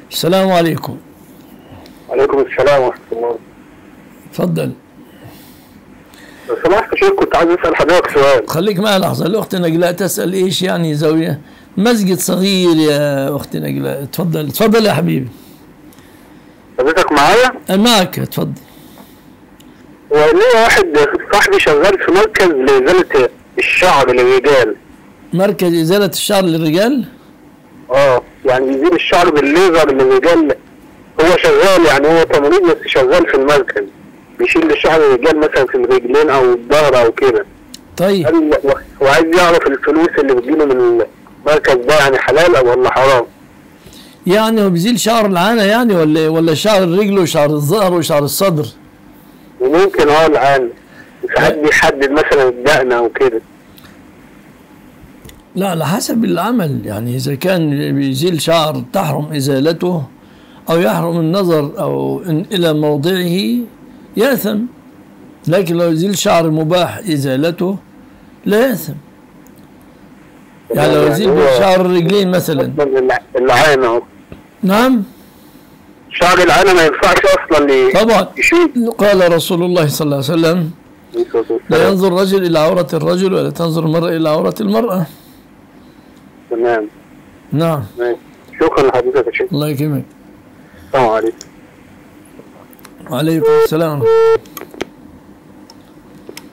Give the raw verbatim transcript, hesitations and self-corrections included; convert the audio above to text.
السلام عليكم. وعليكم السلام ورحمة الله. تفضل. لو سمحت يا شيخ كنت عايز اسال حضرتك سؤال. خليك معي لحظة. الأخت نجلاء تسأل إيش يعني زاوية مسجد صغير يا أخت نجلاء. تفضل تفضل يا حبيبي. حضرتك معايا؟ معك تفضل. وليا واحد صاحبي شغال في مركز لإزالة الشعر للرجال. مركز إزالة الشعر للرجال؟ اه يعني يزيل الشعر بالليزر للرجال. هو شغال يعني هو تمريض بس شغال في المركز. بيشيل شعر الرجال مثلا في الرجلين أو الظهر أو كده. طيب. قال وعايز يعرف الفلوس اللي بتجيله من المركز ده يعني حلال أو ولا حرام؟ يعني هو بيزيل شعر العانة يعني ولا ولا شعر الرجل وشعر الظهر وشعر الصدر؟ وممكن اه العانة. ساعات بيحدد مثلا الدقن أو كده. لا على حسب العمل، يعني إذا كان بيزيل شعر تحرم إزالته أو يحرم النظر أو إلى موضعه يأثم، لكن لو يزيل شعر مباح إزالته لا يأثم. يعني لو يزيل شعر الرجلين مثلا. العانة اهو. نعم. شعر العانة ما ينفعش أصلا طبعا. قال رسول الله صلى الله عليه وسلم: لا ينظر الرجل إلى عورة الرجل ولا تنظر المرأة إلى عورة المرأة. تمام. نعم. شكرا لحضرتك يا شيخ. الله يكرمك. السلام عليكم. وعليكم السلام.